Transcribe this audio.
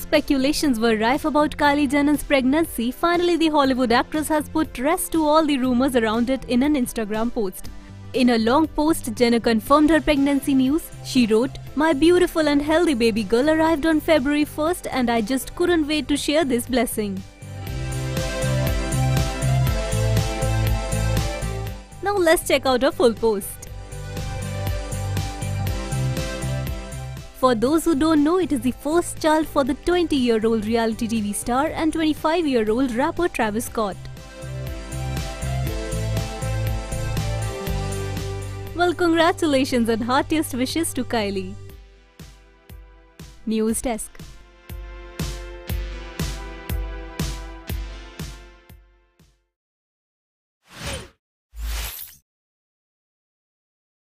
speculations were rife about Kylie Jenner's pregnancy, finally the Hollywood actress has put rest to all the rumors around it in an Instagram post. In a long post, Jenner confirmed her pregnancy news. She wrote, "My beautiful and healthy baby girl arrived on February 1st and I just couldn't wait to share this blessing." Now let's check out her full post. For those who don't know, it is the first child for the 20-year-old reality TV star and 25-year-old rapper Travis Scott. Well, congratulations and heartiest wishes to Kylie. NYOOOZ Desk.